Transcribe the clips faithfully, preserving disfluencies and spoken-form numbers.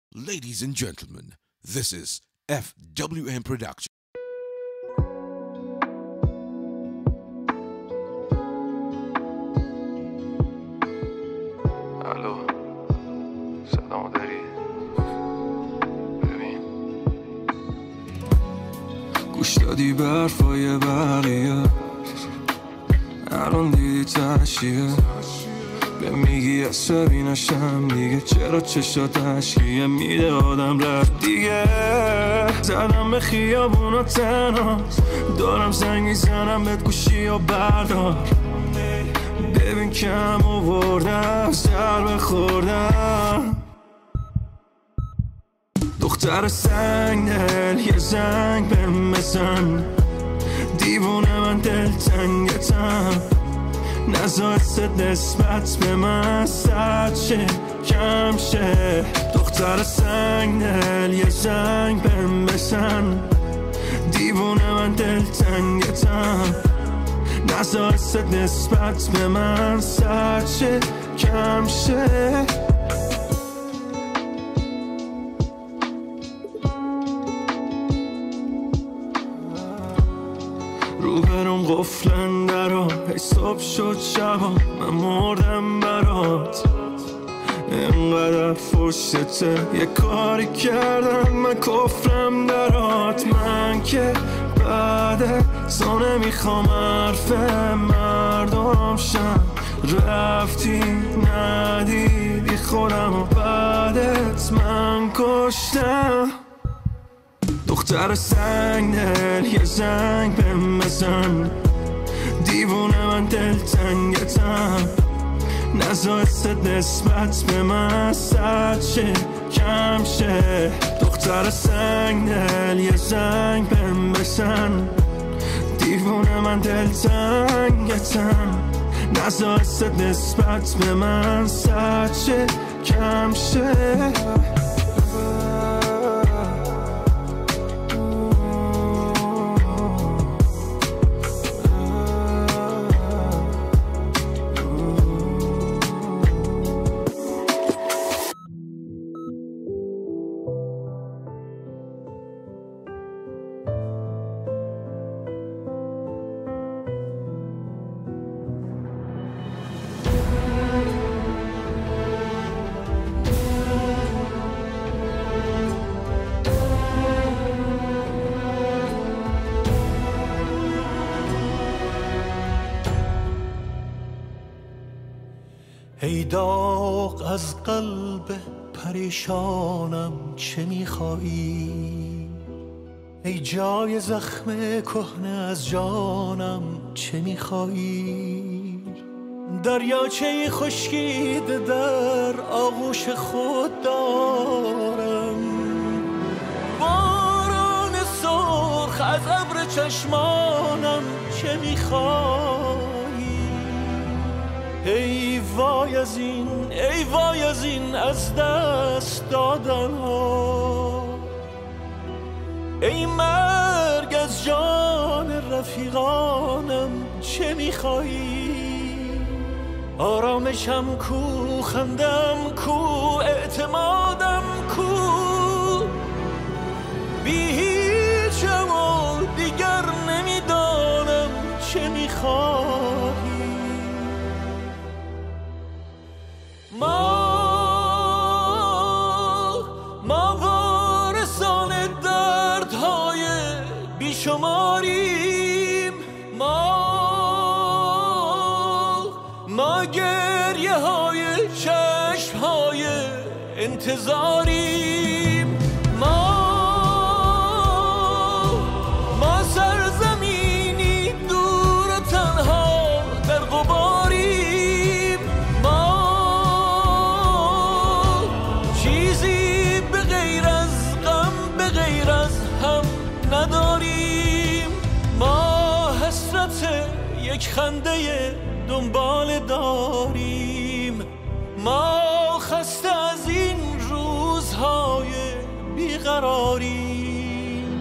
Ladies and gentlemen, this is F W M Production. الو صدامو داری؟ ببین گوش دادی به حرفای بقیه، الان دیدی تشیه به میگی عصبی نشم دیگه، چرا چشات عشقیه میده آدم رفت دیگه. زدم به خیابونا تنها، دارم زنگ میزنم بهت گوشی یا بردار، ببین کم آوردم ضربه خوردم. دختر سنگ دل یه زنگ بهم بزن، دیوونه من دلتنگتم، نذار ست نسبت به من سرد شه کم شه. دختر سنگ دل یه زنگ بهم بزن، دیوونه من دلتنگتم، نذار ست نسبت به من سرد شه کم شه. روبرم قفلن درا، ای صبح شد شبا من مردم برات، اینقدر فرشته یه کاری کردم من کفرم درات. من که بعد زانه میخوام حرف مردم شم، رفتی ندیدی خودم و بعدت من کشتم. دختر سنگ دل یه زنگ بهم بزن، دیوونه من دلتنگتم، نذار ست نسبت به من سرد شه کم شه. دختر سنگ دل یه زنگ بهم بزن، دیوونه من دلتنگتم، نذار ست نسبت به من سرد شه کم شه. ای داغ از قلب پریشانم چه میخوایی؟ ای جای زخم کهنه از جانم چه میخوایی؟ دریاچه خشکیده در آغوش خود دارم، باران سرخ از ابر چشمانم چه میخوایی؟ ای وای از این ای وای از این از دست دادن ها، ای مرگ از جان رفیقانم چه میخوایی؟ آرامشم کو، خندم کو، اعتمادم کو، بی هیچم و دیگر نمیدانم چه میخوایی؟ ما ما وارثان دردهای بیشماریم، ما ما گریه های چشم های انتظاریم، ما ما سرزمینی دور و تنها در غباریم، ما نداریم، ما حسرت یک خنده دنبال داریم، ما خسته از این روزهای بیقراریم.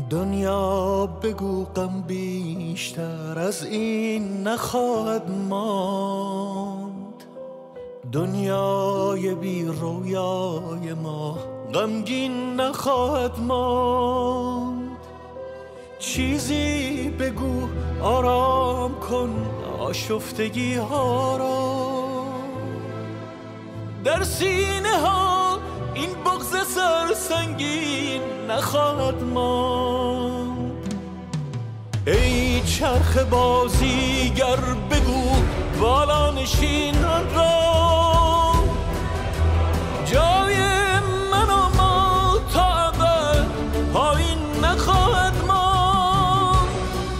دنیا بگو غم بیشتر از این نخواهد ماند، دنیای بی رویای ما غمگین نخواهد ماند. چیزی بگو آرام کن آشفتگی ها را، در سینه ها این بغض سرسنگین نخواهد ماند. ای چرخ بازیگر بگو بالا نشینان را، جای من و ما تا ابد پایین نخواهد ماند.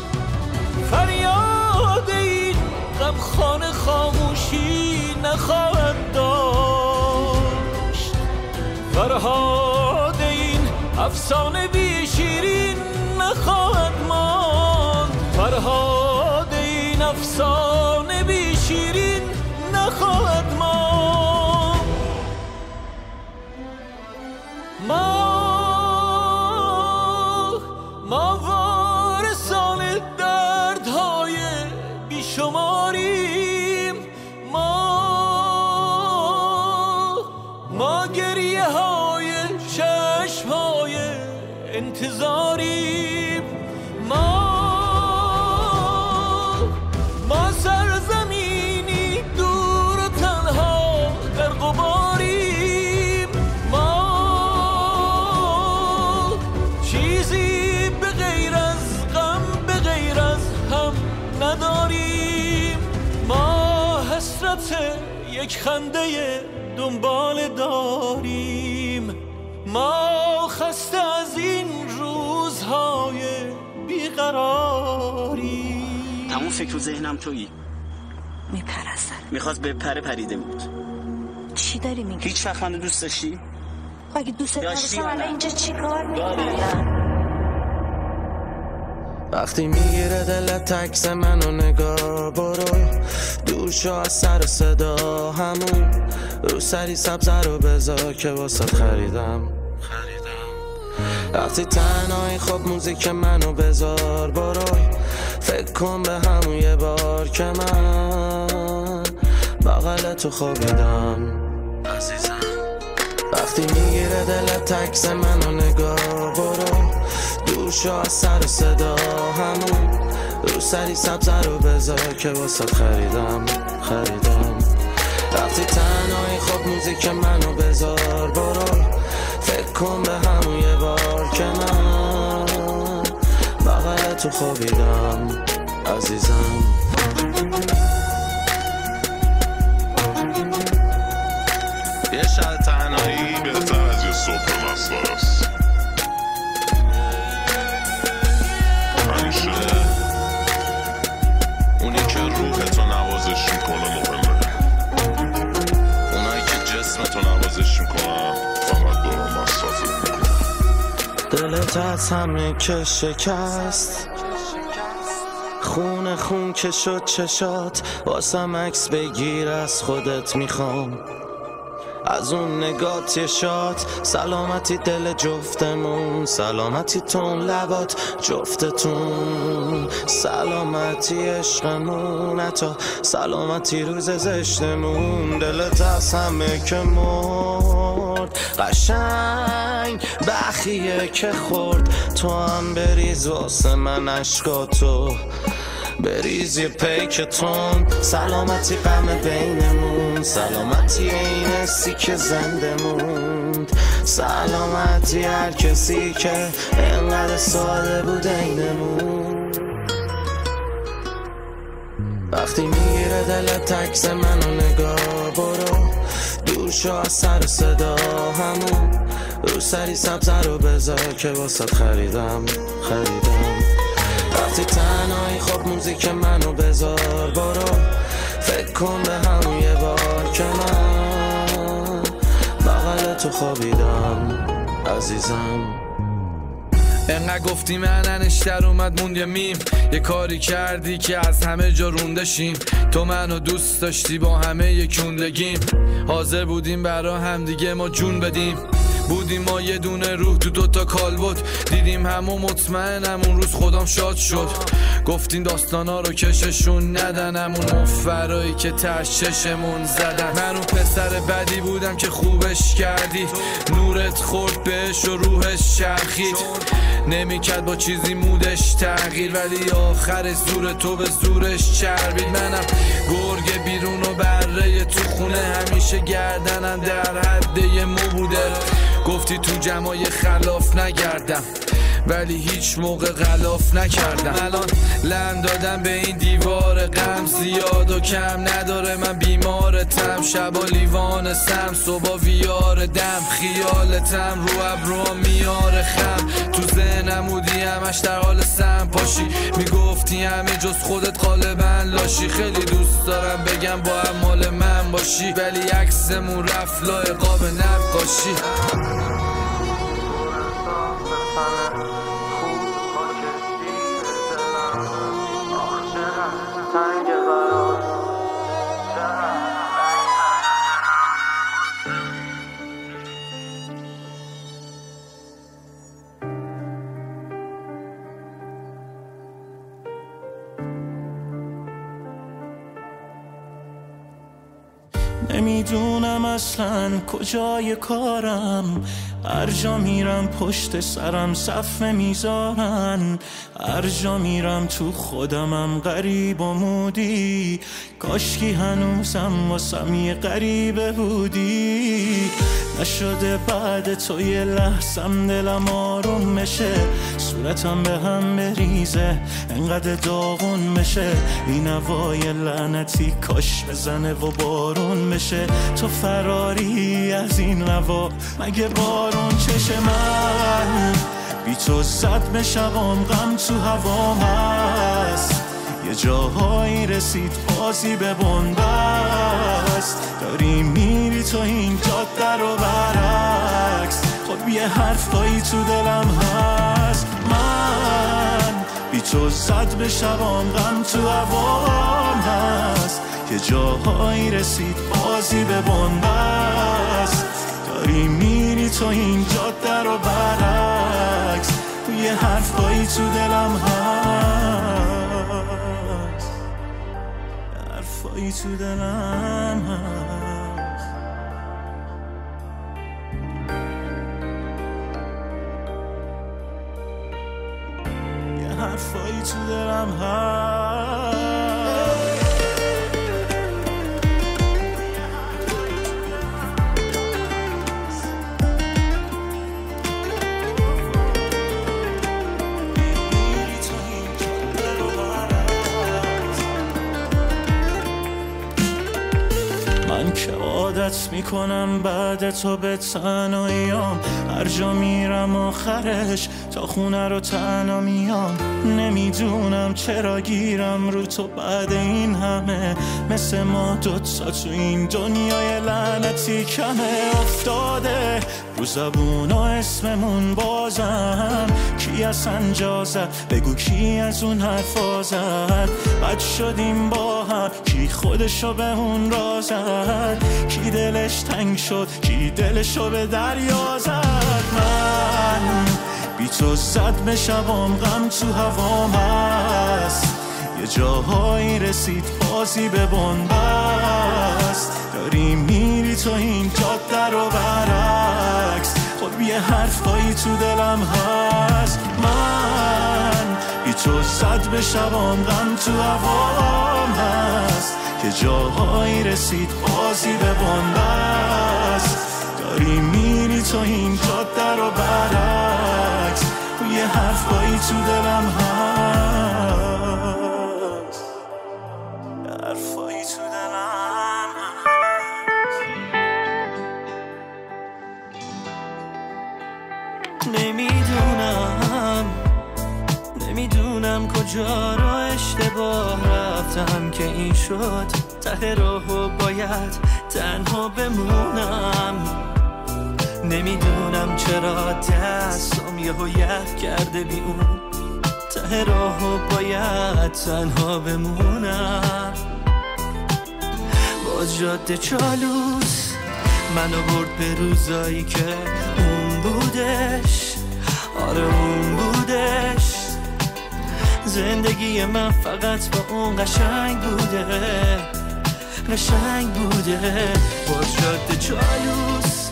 فریاد این غمخانه خاموشی نخواهد داشت، فرهاد این افسانه بی شیرین نخواهد ماند، فرهاد این افسانه بی شیرین نخواهد ماند. ما ما وارثان دردهای بیشماریم، ما ما گریه های چشم های انتظاریم، ما ما سرزمینی دور و تنها در غباریم، ما چیزی به غیر از غم به غیر از هم نداریم، ما حسرت یک خنده دنبال داریم، ما خسته از این روزهای بیقراریم. تمام فکر و ذهنم تویی. میپرستم. میخواست به پره پریده بود. چی داری میگی؟ هیچ وقت منو دوست داشتی؟ اگه دوست داشتم الان اینجا چی کار میکنم؟ وقتی میگیره دلت تکس منو نگاه برو، دور شو از سر و صدا همون رو سری سبزه رو بذار که واسات خریدم وقتی تنهایی خب موزیک منو بذار برو، فکر کن به همون یه بار که من بغل تو خوابیدم عزیزم. وقتی میگیره دلت تکس منو نگاه برو، دور شو از سر و صدا همون رو سری سبزه رو بذار که واسات خریدم خریدم وقتی تنهایی خب موزیک منو بذار برو، فکر کن به همون یه بار که من بغل تو خوابیدم عزیزم. یه شب تنهایی بهتر از یه صبح مسئله است. همیشه اونی که روحتو نوازش میکنه مهمه، اونایی که جسمتو نوازش میکنن فقط دارم مصرفت میکنن. دلت از همه که شکست، خون خون که شد چشات، واسم عکس بگیر از خودت میخوام، از اون نگات یه شات. سلامتی دل جفتمون، سلامتی تون لبات جفتتون، سلامتی عشقمون، حتی سلامتی روز زشتمون. دلت از همه که مرد قشنگ بخیه که خورد، تو هم بریز واسه من عشقاتو، بریز یه پیکتون. سلامتی غم بینمون، سلامتی این حسی که زنده موند، سلامتی هر کسی که انقدر ساده بود اینمون. وقتی میگیره دلت تکس منو نگاه برو، دور شو از سر و صدا همون رو سری سبزه رو بذار که واسات خریدم خریدم وقتی تنهایی خب موزیک منو بذار برو، فکر کن به همون یه بار که من بغل تو خوابیدم عزیزم. انقدر گفتی مننش در اومد موند یه میم، یه کاری کردی که از همه جا رونده شیم، تو منو دوست داشتی با همه یکوندگیم، حاضر بودیم برا هم دیگه ما جون بدیم، بودیم ما یه دونه روح تو دوتا کالبد، دیدیم همو مطمئنم اون روز خودم شاد شد. گفتین داستانا رو کششون ندن، همون مفرایی که تش چشمون زدن. من اون پسر بدی بودم که خوبش کردی، نورت خورد بهش و روحش چرخید. نمیکرد با چیزی مودش تغییر، ولی آخر زور تو به زورش چربید. منم گرگ بیرون و بره تو خونه، همیشه گردنم در حد یه مو بوده. گفتی تو جمعای خلاف نگردم، ولی هیچ موقع غلاف نکردم. الان لم دادم به این دیوار غم، زیاد و کم نداره من بیمارتم. شبا لیوان سم، صبح ویار دم، خیالتم رو ابرو میاره خم. تو ذهنم بودی همش در حال سم پاشی، میگفتی همه جز خودت غالبا لاشی. خیلی دوست دارم بگم با هم مال من باشی، ولی عکسمون رفت لای قاب نقاشی. نمیدونم اصلا کجای کارم، هر جا میرم پشت سرم صفه میذارن. هر جا میرم تو خودمم غریب و مودی، کاشکی هنوزم واسم یه غریبه بودی. نشده بعد تو یه لحظم دلم آروم بشه، صورتم به هم بریزه انقدر داغون بشه. این هوای لعنتی کاش بزنه و بارون بشه. تو فراری از این هوا مگه بارون چشه؟ من بی تو زد به شبام غم تو هوام هست، یه جاهایی رسید بازی به بنبست. داری میری تو این جاده رو برعکس، خب یه حرفایی تو دلم هست. من بی تو زد به شبام غم تو هوام هست، یه جاهایی رسید بازی به بنبست. داری میری تو این جاده رو برعکس، یه حرفایی تو دلم هست، حرفایی تو دلم هست. یه حرفایی تو دلم هست. من که عادت میکنم بعد تو به تنهاییام، هر جا میرم آخرش تا خونه رو تنها میام. نمیدونم چرا گیرم رو تو بعد این همه، مثل ما دوتا تو این دنیای لعنتی کمه. افتاده رو زبونا اسممون بازم، کی از انجا زد بگو کی از اون حرفا زد. بد شدیم با هم کی خودشو به اون را زد، کی دلش تنگ شد کی دلشو به دریا زد. من بی تو زد به شبام غم تو هوام هست، یه جاهایی رسید بازی به بنبست. داری میری تو این جاده رو برعکس، خب یه حرفایی تو دلم هست. من بی تو زد به شبام غم تو هوام هست، که جاهایی رسید بازی به بنبست. داری میری تو این جاده رو برعکس، یه حرفایی تو دلم هست، حرفایی تو دلم هست. نمیدونم نمیدونم کجا رو اشتباه رفتم که این شد، ته راهو باید تنها بمونم. نمیدونم چرا دستم یهو یخ کرده بی اون، ته راهو باید تنها بمونم. باز جاده چالوس منو برد به روزایی که اون بودش، آره اون بودش. زندگی من فقط با اون قشنگ بوده، قشنگ بوده. باز شد جالوس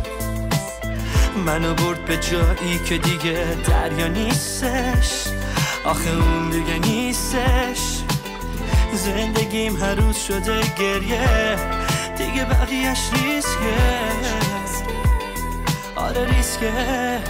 منو برد به جایی که دیگه دریا نیستش، آخه اون دیگه نیستش. زندگیم هر روز شده گریه، دیگه بقیهش ریسکه، آره ریسکه.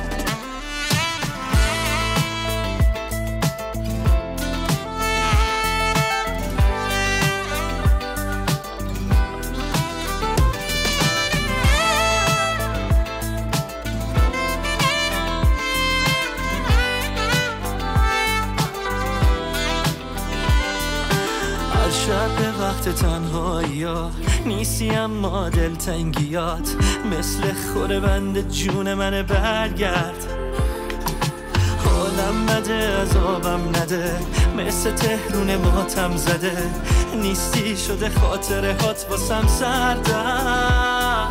شب به وقت تنهایی ها نیستی اما دلتنگیات مثل خوره بند جون من برگرد. حالم نده عذابم نده مثل تهرون ماتم زده، نیستی شده خاطره هات واسم سردم.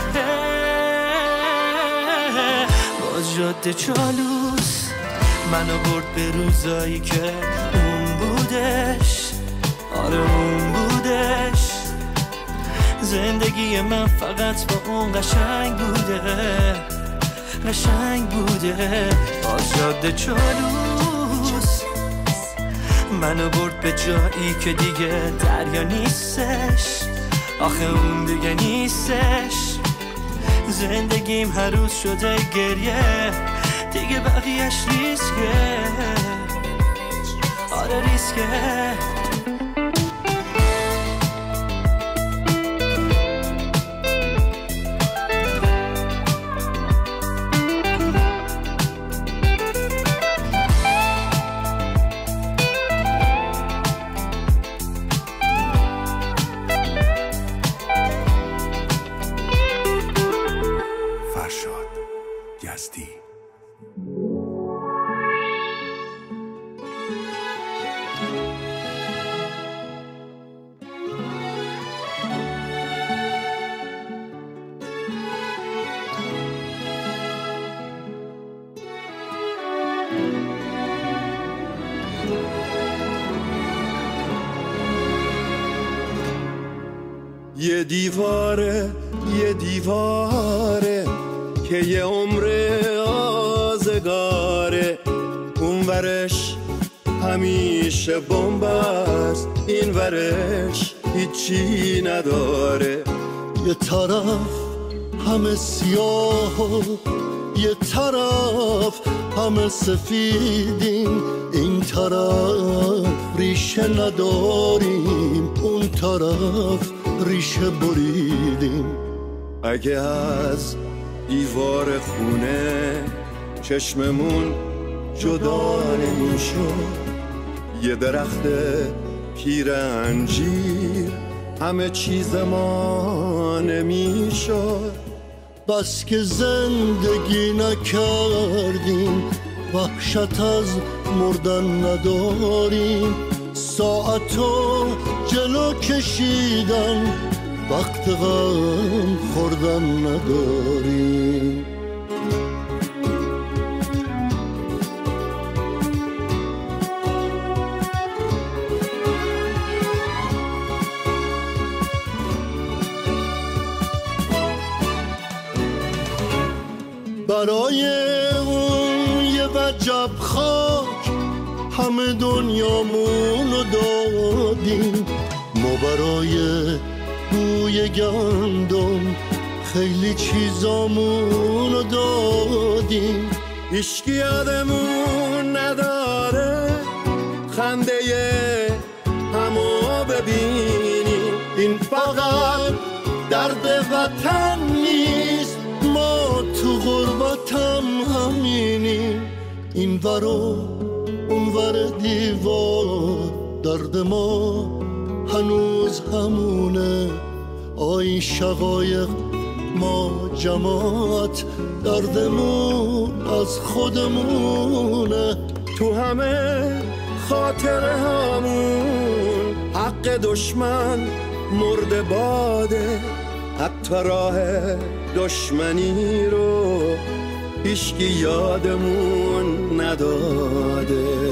باز جاده چالوس منو برد به روزایی که اون بودش، آره اون بودش. زندگی من فقط با اون قشنگ بوده، قشنگ بوده. باز جاده چالوس منو برد به جایی که دیگه دریا نیستش، آخه اون دیگه نیستش. زندگیم هر روز شده گریه، دیگه بقیهش ریسکه، آره ریسکه. یزدی. یه دیواره یه دیواره که یه عمر آزگاره، اون ورش همیشه بمب است، این ورش هیچی نداره. یه طرف همه سیاه و یه طرف همه سفیدیم، این طرف ریشه نداریم، اون طرف ریشه بریدیم. اگه از دیوار خونه چشممون جدا نمیشد، یه درخت پیر انجیر همه چیز ما نمیشد. بس که زندگی نکردیم، وحشت از مردن نداریم، ساعتو جلو کشیدن وقت غم خوردن نداریم. برای اون یه وجب خاک همه دنیامونو دادیم، ما برای بوی گندم خیلی چیزامونو دادیم. هیچکی یادمون نداره خنده همو ببینیم، این فقط درد وطن نیست، ما تو غربتم همینیم. این ور و اون ور دیوار درد ما هنوز همونه، آی شقایق ما جماعت دردمون از خودمونه. تو همه خاطره همون حق دشمن مرده باده، حتی راه دشمنی رو هیچکی یادمون نداده.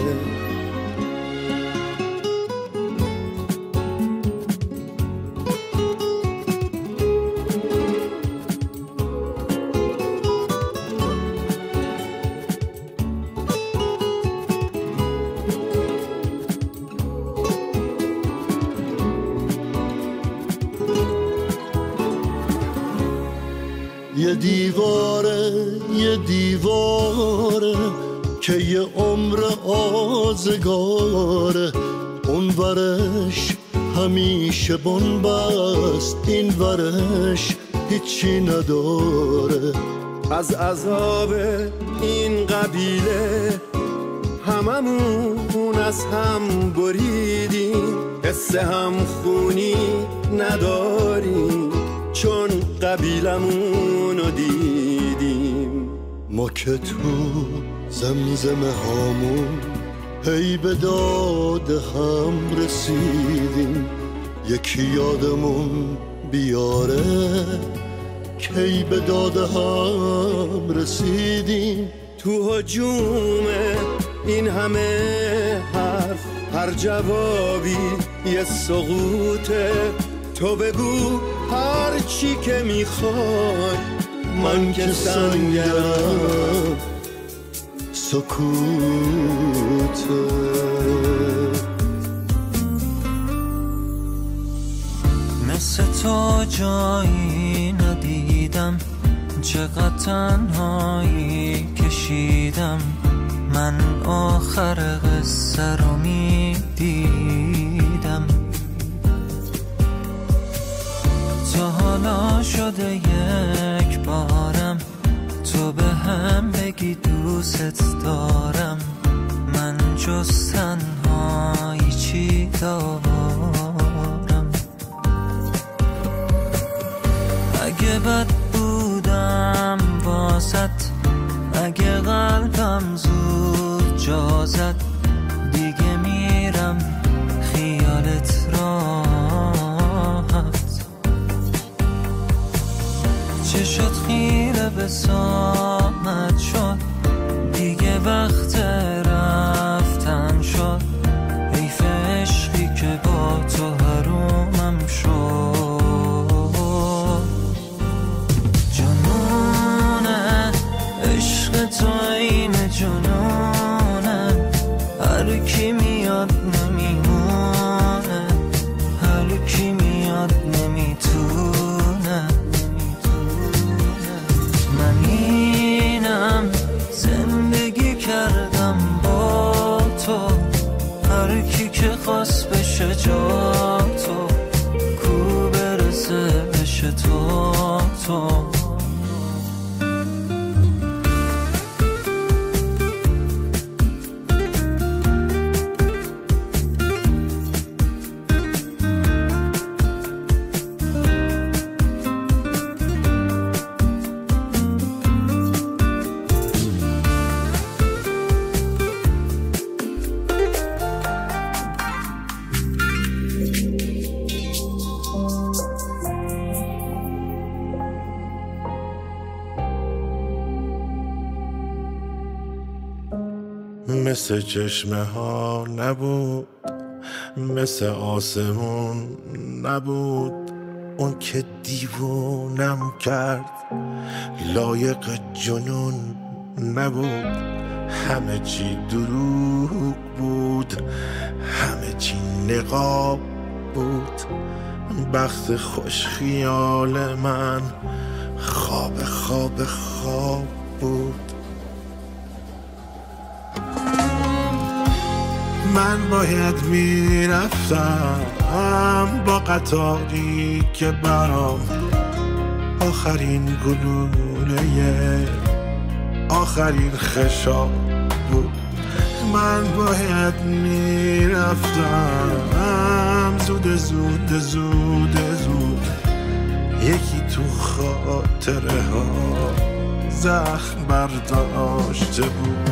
یه دیواره یه دیواره که یه عمر آزگاره، اون ورش همیشه بنبست، این ورش هیچی نداره. از عذاب این قبیله هممون از هم بریدیم، حس هم خونی نداریم چون قبیلمون رو دیدیم. ما که تو زمزمه هامون هی به داد هم رسیدیم، یکی یادمون بیاره کی به داد هم رسیدیم. تو هجوم این همه حرف هر جوابی یه سقوطه، تو بگو هر چی که میخوای، من که سنگم سکوته. مثل تو جایی ندیدم، چقدر تنهایی کشیدم، من آخر قصه رو میدیدم. تا حالا شده یک بارم تو به هم بگی دوست دارم، من جز تنهایی چی دارم؟ اگه بد بودم واسط، اگه قلبم زود جا زد، دیگه میرم خیالت راحت. چشات خیره به سامت شد، دیگه وقت رفتن شد، حیف عشقی که با تو حرومم شد. جنونه عشق تو این جنونه، هر کی میاد نمیمونه، هر کی میاد نمیتونه. من اینم زندگی کردم با تو، هر کی که خواست بشه جا تو، کو برسه بشه تو تو. مثل چشمه ها نبود، مثل آسمون نبود، اون که دیوونم کرد لایق جنون نبود. همه چی دروغ بود، همه چی نقاب بود، بخت خوش خیال من خواب خواب خواب بود. من باید میرفتم با قطاری که برام آخرین گلوله آخرین خشاب بود. من باید میرفتم زود زود زود زود، یکی تو خاطره ها زخم برداشته بود.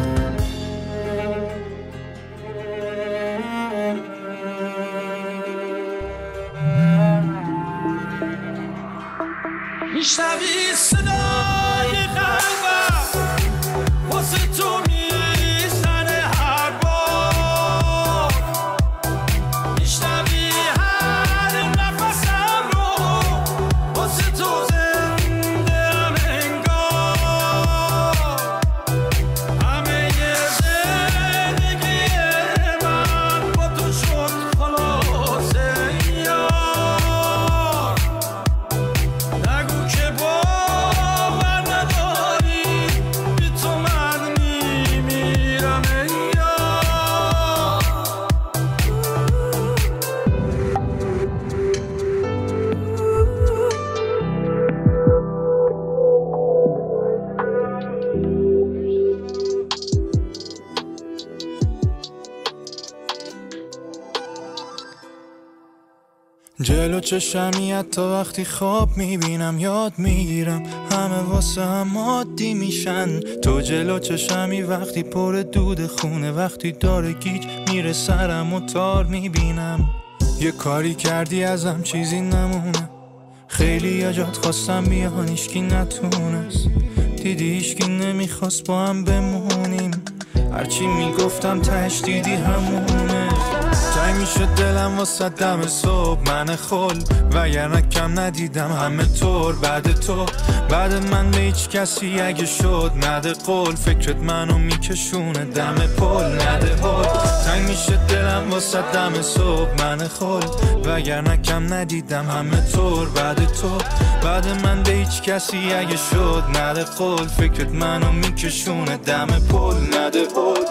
جلو چشمی حتی وقتی خواب میبینم یاد میگیرم همه واسه هم عادی میشن. تو جلو چشمی وقتی پر دود خونه، وقتی داره گیج میره سرم و تار میبینم. یه کاری کردی ازم چیزی نمونه، خیلی یا جات خواستم بیان ایشکی نتونست، دیدی ایشکی نمیخواست با هم بمونیم، هرچی میگفتم تهش دیدی همونه. تنگ میشه دلم واسه دم صبح من خل، وگرنه کم ندیدم همه طور بعد تو. بعد من به هیچ کسی اگه شد نده قول، فکرت منو میکشونه دم پل نده هل. تنگ میشه دلم واسه دم صبح من خل، وگرنه کم ندیدم همه طور بعد تو. بعد من به هیچ کسی اگه شد نده قول، فکرت منو میکشونه دم پل نده هل.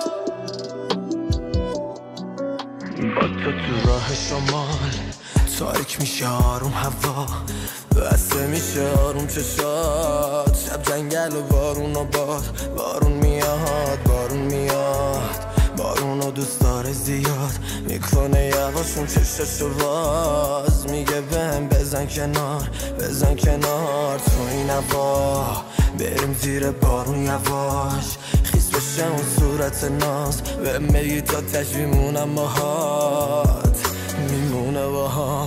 با تو تو راه شمال تاریک میشه آروم هوا، بسته میشه آروم چشات، شب جنگل و بارون و باد. بارون میاد بارون میاد بارون و دوست داره زیاد، میکنه یواشون چششو باز، میگه بهم بزن کنار بزن کنار. تو این هوا بریم زیر بارون یواش، خیس بشه اون صورت ناز، به میگی تا تش میمونم باهات میمونه باهام.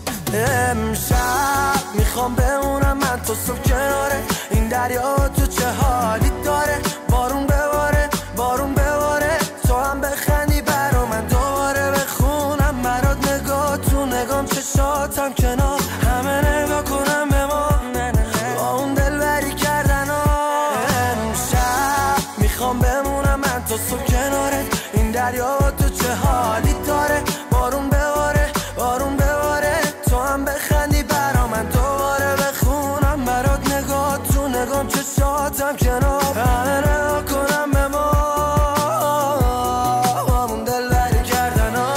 امشب میخوام بمونم من تو صبح کناره این دریا، تو چه حالی داره؟ بارون بباره بارون بباره، تو هم بخندی برا من دوباره بخونم برات نگاه تو نگام، چشاتم کنار همه نگاه کنم به ما با اون دل بری کردن ها. امشب میخوام بمونم من تو صبح کناره این دریا، تو چه حالی داره؟ بارون بباره بارون بباره، تو هم بخندی برا من دوباره بخونم برات نگاه تو نگام، چشاتم کنار همه نگاه کنم به ما با اون دل بری کردن ها.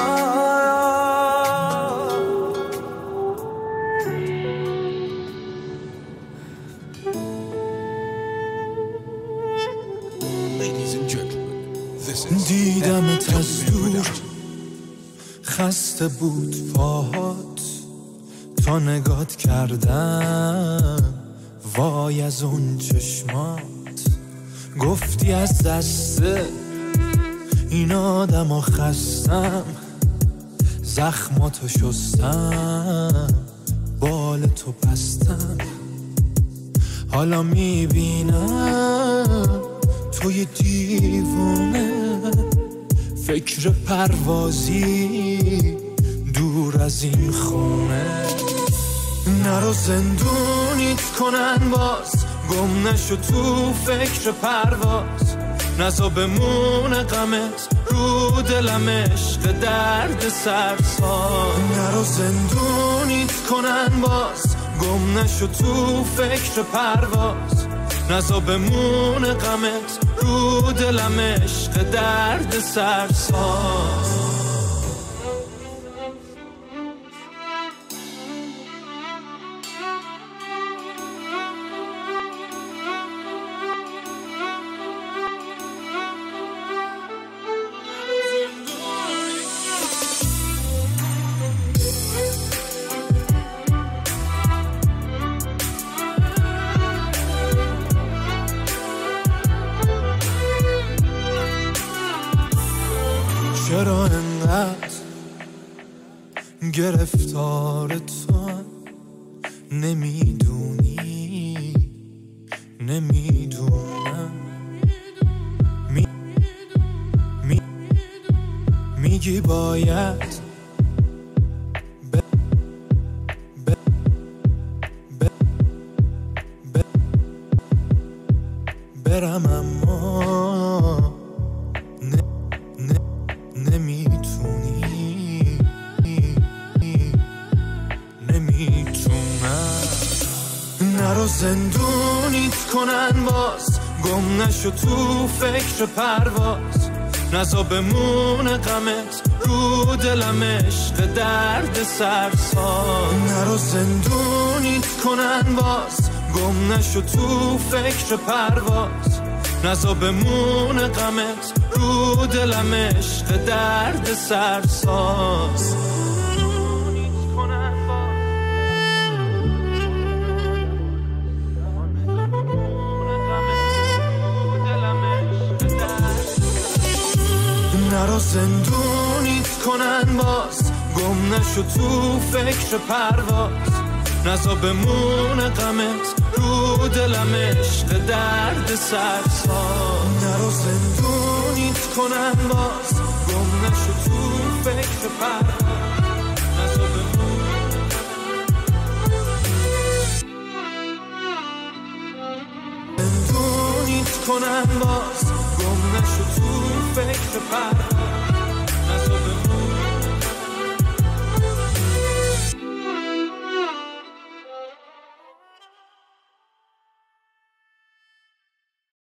Ladies and gentlemen, this is دیدمت از دور خسته بود پاهات، تا نگات کردم وای از اون چشمات، گفتی از دست این آدم و خستم، زخماتو شستم بال تو بستم. حالا میبینم توی دیوونه، فکر پروازی دور از این خونه. نرو زندونیت کنن باز، گم نشو تو فکر پرواز، نزا بمونه غمت رو دلم عشق درد سرساز. نرو زندونیت کنن باز، گم نشو تو فکر پرواز، نزا بمونه غمت رو دلم عشق درد سرساز. چرا انقدر گرفتار تو نمیدونی؟ نمیدونم می می میگی باید ب ب ب ب برم اما نمیتونی نمیتونم. نرو زندونیت کنن باز، گم نشو تو فکر پرواز، نزا بمونه غمت رو دلم عشق درد سرساز. نرو زندونیت کنن باز، گم نشو تو فکر پرواز، نزا بمونه غمت رو دلم عشق درد سرساز. کنن نرو زندونیت کنن باز، گم نشو تو فکر پرواز، نزا بمونه غمت رو دلم عشق درد سرساز. نرو زندونیت کنن باز، گم نشو تو فکر پرواز، نزا بمونه زندونیت کنن باز، گم نشو تو فکر پرواز.